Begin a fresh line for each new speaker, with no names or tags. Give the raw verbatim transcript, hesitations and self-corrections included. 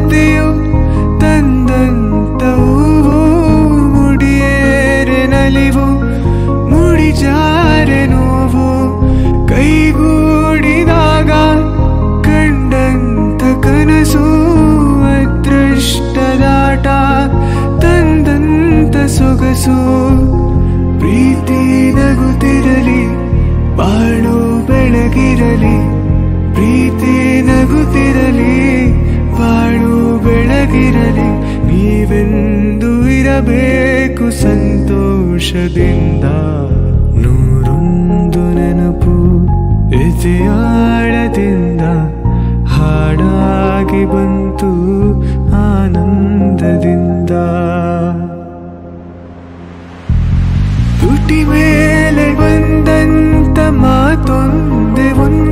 ಆರತಿಯು ತಂದಂತ ಹೂವು ಮುಡಿಯೇರೆ ನಲಿವು ಮುಡಿಜಾರೆ ನೋವು ಕೈಗೂಡಿದಾಗ ಕಂಡಂತ ಕನಸು ಅದೃಷ್ಟದಾಟ ತಂದಂತ ಸೊಗಸು ಪ್ರೀತಿ ನಗುತ್ತಿರಲಿ ಬಾಳು ಬೆಳಗಿರಲಿ ಪ್ರೀತಿ ನಗುತ್ತಿರಲಿ ಬಾಳು ಬೆಳಗಿರಲಿ ನೀವೆಂದು ಇರಬೇಕು ಸಂತೋಷದಿಂದ ನೂರೊಂದು ನೆನಪು ಎದೆಯಾಳದಿಂದ ಹಾಡಾಗಿ ಬಂತು ಆನಂದದಿಂದ ತುಟಿ ಮೇಲೆ ಬಂದಂತ ಮಾತೊಂದೆ ಒಂದು